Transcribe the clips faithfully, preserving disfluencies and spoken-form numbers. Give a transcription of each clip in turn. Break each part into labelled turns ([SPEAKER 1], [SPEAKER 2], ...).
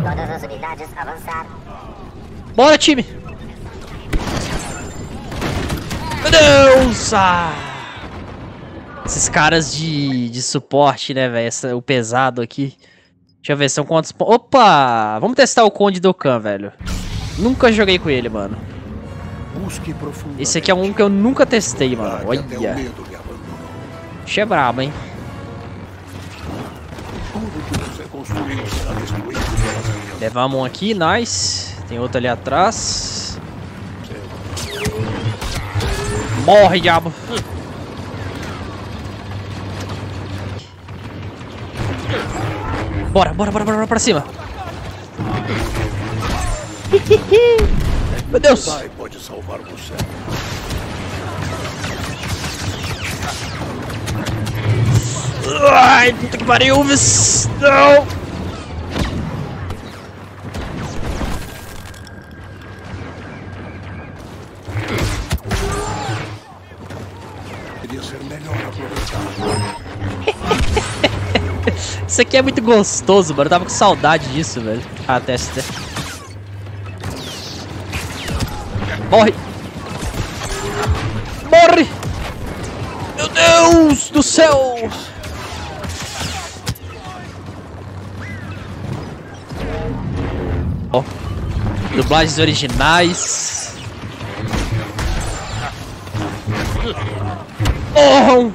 [SPEAKER 1] Todas as unidades avançaram.
[SPEAKER 2] Bora, time! Meu Deus! Ah! Esses caras de, de suporte, né, velho? O pesado aqui. Deixa eu ver, são quantos pontos. Opa! Vamos testar o Conde Dokkan, velho. Nunca joguei com ele, mano. Esse aqui é um que eu nunca testei, mano. Olha. Bicho é brabo, hein? Levamos um aqui, nice. Tem outro ali atrás. Morre, diabo. Bora, bora, bora, bora pra cima. Meu Deus.
[SPEAKER 3] Pode salvar você.
[SPEAKER 2] Ai, puta que pariu, não.
[SPEAKER 3] Queria ser melhor aproveitado.
[SPEAKER 2] Isso aqui é muito gostoso, mano. Eu tava com saudade disso, velho. Ah, testa. Morre! Morre! Meu Deus do céu! Ó, dublagens originais. Morram!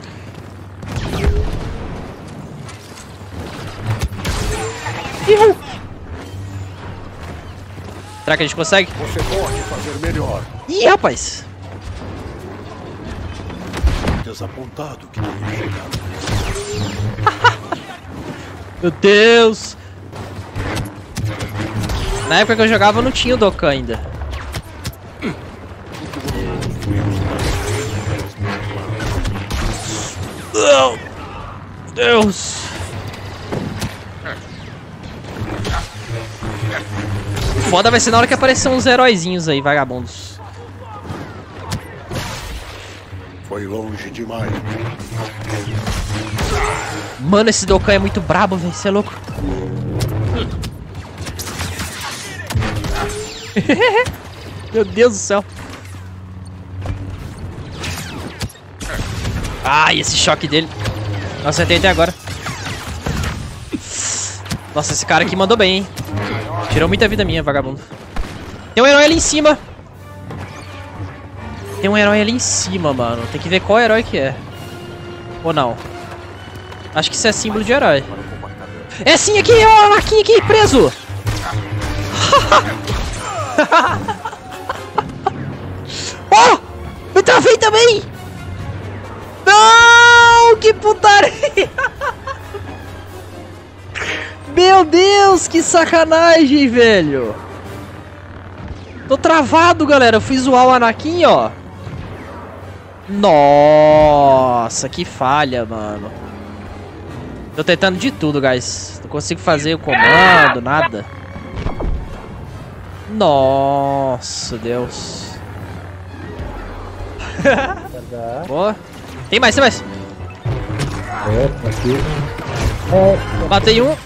[SPEAKER 2] Ihu. Será que a gente consegue?
[SPEAKER 3] Você pode fazer melhor.
[SPEAKER 2] Ih, rapaz!
[SPEAKER 3] Desapontado que tenha chegado.
[SPEAKER 2] Meu Deus! Na época que eu jogava eu não tinha o Dokkan ainda. Oh, Deus! Foda vai ser na hora que aparecer uns heróizinhos aí, vagabundos.
[SPEAKER 3] Foi longe demais.
[SPEAKER 2] Mano, esse Dokkan é muito brabo, velho. Você é louco. Meu Deus do céu. Ai, esse choque dele. Nossa, acertei até agora. Nossa, esse cara aqui mandou bem, hein. Tirou muita vida minha, vagabundo. Tem um herói ali em cima. Tem um herói ali em cima, mano. Tem que ver qual herói que é. Ou não. Acho que isso é símbolo de herói. É sim, aqui, ó, o Anakin aqui, preso. Oh, eu travei também. Não, que putaria. Meu Deus, que sacanagem, velho. Tô travado, galera. Eu fui zoar o Anakin, ó. Nossa, que falha, mano. Tô tentando de tudo, guys. Não consigo fazer o comando, nada. Nossa, Deus. Boa. Tem mais, tem mais.
[SPEAKER 4] É, aqui. É.
[SPEAKER 2] Matei um.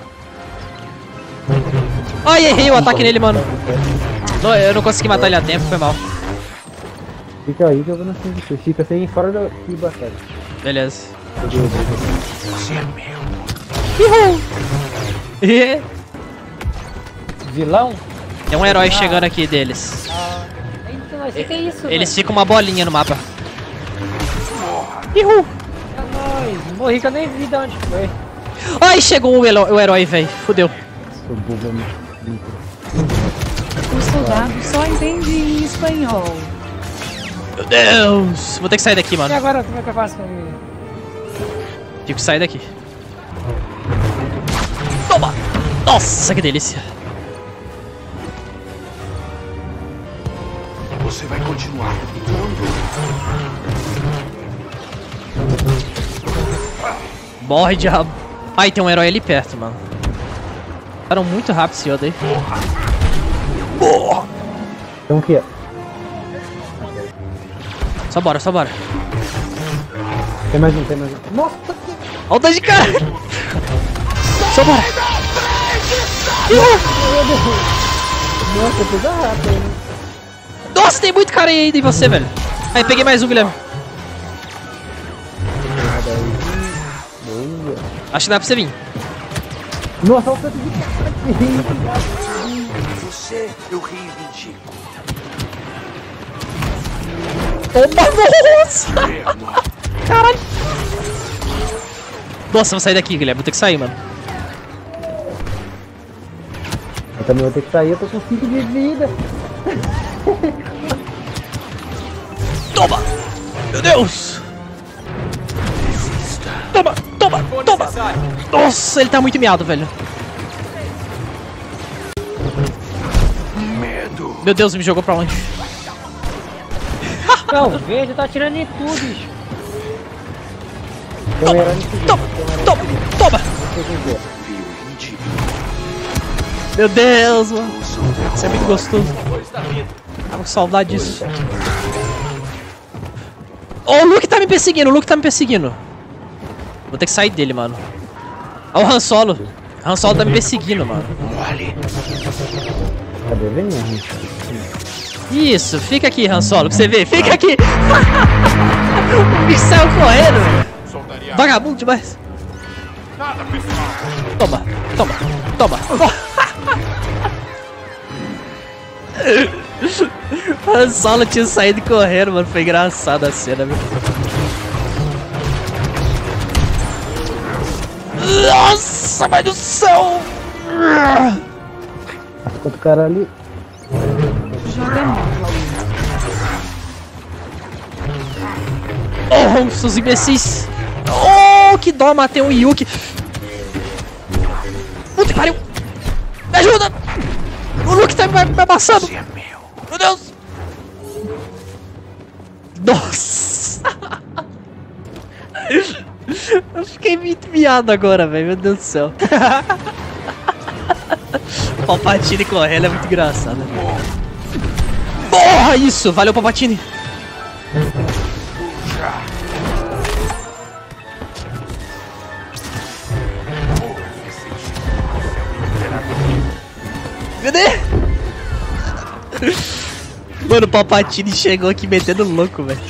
[SPEAKER 2] Ai, errei o ataque nele, mano. Não, eu não consegui matar ele a tempo, foi mal.
[SPEAKER 4] Fica aí que eu vou na frente de você. Fica sem ir fora da batalha.
[SPEAKER 2] Beleza.
[SPEAKER 3] Você é meu.
[SPEAKER 4] Vilão?
[SPEAKER 2] Tem um herói chegando aqui deles.
[SPEAKER 4] Ah, então, o que, que é isso?
[SPEAKER 2] Eles ficam uma bolinha no mapa. Ihu!
[SPEAKER 4] É nóis. Morri que eu nem vi de onde foi.
[SPEAKER 2] Ai, chegou o, o herói, velho. Fudeu.
[SPEAKER 4] Sou bobo,
[SPEAKER 5] O soldado só entende em espanhol.
[SPEAKER 2] Meu Deus. Vou ter que sair daqui,
[SPEAKER 4] E
[SPEAKER 2] mano.
[SPEAKER 4] agora como é que eu faço pra mim?
[SPEAKER 2] Tive que sair daqui. Toma! Nossa, que delícia.
[SPEAKER 3] Você vai continuar.
[SPEAKER 2] Morre, diabo. Ai, tem um herói ali perto, mano. Ficaram muito rápido esse Yoda aí.
[SPEAKER 4] Então o que é?
[SPEAKER 2] Só bora, só bora.
[SPEAKER 4] Tem mais um, tem mais um. Nossa,
[SPEAKER 2] Olha o dano de cara! Só bora!
[SPEAKER 4] Nossa, pegou rápido, hein?
[SPEAKER 2] Nossa, tem muito cara aí em você, velho. Aí, peguei mais um, Guilherme.
[SPEAKER 4] Boa.
[SPEAKER 2] Acho que dá pra você vir.
[SPEAKER 4] Nossa, olha o tanto de cara.
[SPEAKER 3] Você eu reivindico.
[SPEAKER 2] Opa, nossa! Caralho! Nossa, vou sair daqui, Guilherme. Vou ter que sair, mano.
[SPEAKER 4] Eu também vou ter que sair, eu tô com cinco de vida.
[SPEAKER 2] Toma! Meu Deus! Toma, toma, toma! Nossa, ele tá muito miado, velho.
[SPEAKER 3] Medo.
[SPEAKER 2] Meu Deus, me jogou pra onde?
[SPEAKER 1] Não, verde tá atirando em tudo, bicho.
[SPEAKER 4] Tem um herói no seguinte,
[SPEAKER 2] Toma,
[SPEAKER 4] tem um herói
[SPEAKER 2] toma, toma!
[SPEAKER 4] no seguinte.
[SPEAKER 3] Reivindico.
[SPEAKER 2] Meu Deus, mano. Isso é muito gostoso. Tava com saudade disso. Ô, o Luke tá me perseguindo, o Luke tá me perseguindo. Vou ter que sair dele, mano. Ó o Han Solo. O Han Solo tá me perseguindo, mano.
[SPEAKER 3] Mole.
[SPEAKER 4] Cadê? Vem, minha.
[SPEAKER 2] Isso, fica aqui, Han Solo, pra você ver. Fica aqui. O bicho saiu correndo. Vagabundo demais. Toma, toma, toma. Han Solo tinha saído correndo, mano. Foi engraçada a cena, viu? Nossa, mãe do céu!
[SPEAKER 4] Outro cara ali.
[SPEAKER 5] Joga muito.
[SPEAKER 2] Oh, seus imbecis! Oh, que dó, matei um Yuki! Puta que pariu! Me ajuda! O Luke tá me, me amassando!
[SPEAKER 3] Você é meu.
[SPEAKER 2] Meu Deus! Nossa! Eu fiquei muito miado agora, velho. Meu Deus do céu. Palpatine correndo é muito engraçado. Morra isso! Valeu, Palpatine! Cadê? Mano, o Palpatine chegou aqui metendo louco, velho.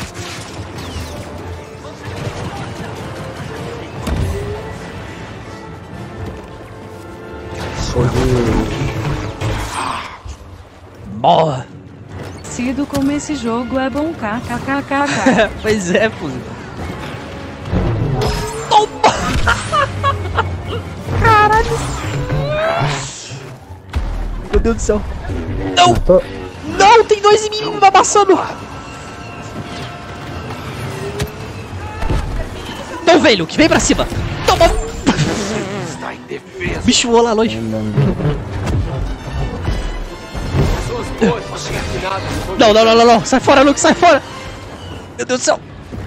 [SPEAKER 2] Morra!
[SPEAKER 5] Sido como esse jogo é bom, kkkk.
[SPEAKER 2] Pois é, pô. Toma! Caralho! Meu Deus do céu! Não!
[SPEAKER 4] Tô...
[SPEAKER 2] Não! Tem dois em mim me amassando! Não, velho! Que vem pra cima! Toma!
[SPEAKER 3] Está em defesa.
[SPEAKER 2] Bicho voou lá longe.
[SPEAKER 3] Você é afinado.
[SPEAKER 2] Não, não, não, não, não! Sai fora, Luke! Sai fora! Meu Deus do céu!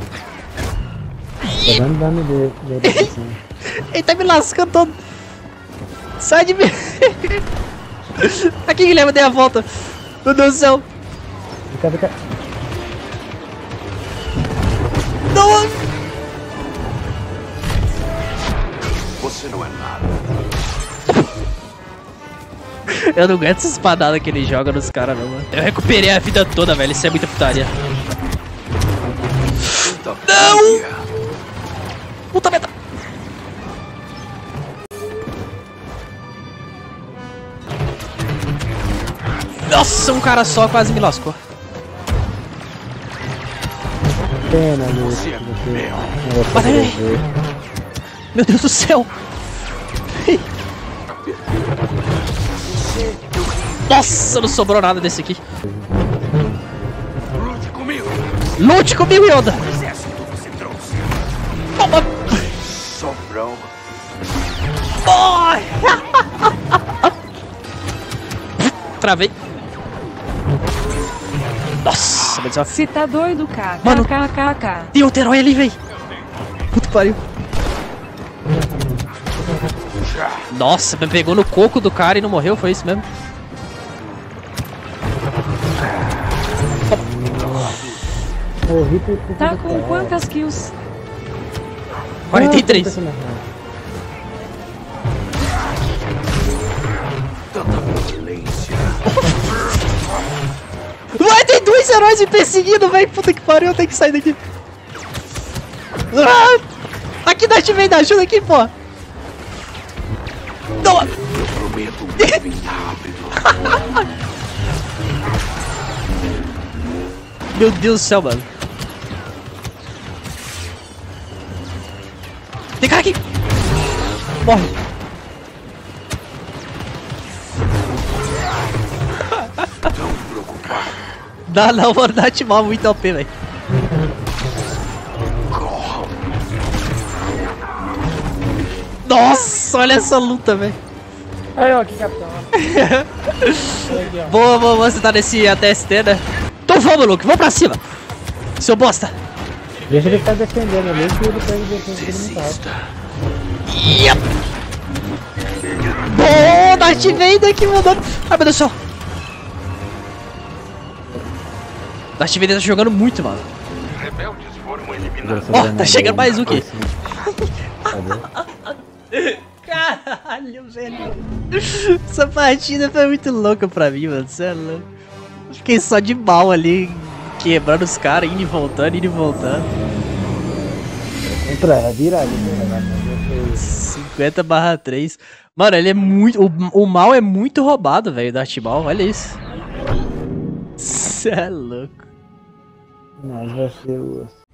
[SPEAKER 4] Tô dando dano dele. dele assim.
[SPEAKER 2] Ele tá me lascando todo! Sai de mim! Aqui, Guilherme, dei a volta! Meu Deus do céu!
[SPEAKER 4] Fica, fica.
[SPEAKER 2] Não!
[SPEAKER 3] Você não é nada.
[SPEAKER 2] Eu não aguento essa espadada que ele joga nos caras, não, mano. Eu recuperei a vida toda, velho. Isso é muita putaria. Não! Puta merda! Nossa, um cara só quase me lascou.
[SPEAKER 4] Pena, Luke.
[SPEAKER 3] Você é
[SPEAKER 4] Você
[SPEAKER 3] meu.
[SPEAKER 4] não vai
[SPEAKER 2] Mas,
[SPEAKER 4] poder
[SPEAKER 2] ai.
[SPEAKER 4] ver.
[SPEAKER 2] Meu Deus do céu! Nossa, não sobrou nada desse aqui.
[SPEAKER 3] Lute comigo.
[SPEAKER 2] Lute comigo, Yoda!
[SPEAKER 3] O exército você trouxe.
[SPEAKER 2] Toma!
[SPEAKER 3] Sobrão.
[SPEAKER 2] Ai! Travei. Nossa, mas ó,
[SPEAKER 5] Se tá doido,
[SPEAKER 2] Mano.
[SPEAKER 5] kkkk.
[SPEAKER 2] tem outro herói ali, véi. Puta que pariu. Nossa, me pegou no coco do cara e não morreu, foi isso mesmo?
[SPEAKER 4] Morri por por
[SPEAKER 5] Tá
[SPEAKER 4] tudo
[SPEAKER 5] com
[SPEAKER 4] que é.
[SPEAKER 5] quantas kills?
[SPEAKER 2] quarenta e três.
[SPEAKER 4] Não,
[SPEAKER 3] tanta violência.
[SPEAKER 2] Ué, tem dois heróis me perseguindo, velho. Puta que pariu, eu tenho que sair daqui. Ah! Aqui, Darth Vader, ajuda aqui, pô. Não.
[SPEAKER 3] Eu prometo um fim rápido.
[SPEAKER 2] Meu Deus do céu, mano. Tem cara aqui. Morre.
[SPEAKER 3] Não preocupar.
[SPEAKER 2] Dá não, mano. Darth Maul é muito O P, velho. Nossa, olha essa luta, velho.
[SPEAKER 1] Aí, ó, aqui, capitão. Aqui, ó.
[SPEAKER 2] Boa, boa, boa. Você tá nesse A T S T, né? Então vamos, Luke. Vamos pra cima. Seu bosta.
[SPEAKER 4] Deixa ele ficar defendendo ali que ele pega o defesa que ele não tá.
[SPEAKER 3] Desista.
[SPEAKER 2] Yep. Boa, Darth Vader aqui mandando. Ai, meu Deus do céu. Darth Vader tá jogando muito, mano.
[SPEAKER 3] Rebeldes foram eliminados.
[SPEAKER 2] Ó, tá chegando mais um aqui.
[SPEAKER 4] Cadê?
[SPEAKER 2] Caralho, velho. Essa partida foi muito louca pra mim, mano. Cê é louco. Fiquei só de mal ali, quebrando os caras, indo e voltando, indo e voltando.
[SPEAKER 4] Entra, é virado.
[SPEAKER 2] cinquenta barra três. Mano, ele é muito. O, o mal é muito roubado, velho. Darth Maul, olha isso. Cê é louco.
[SPEAKER 4] Mas vai ser o.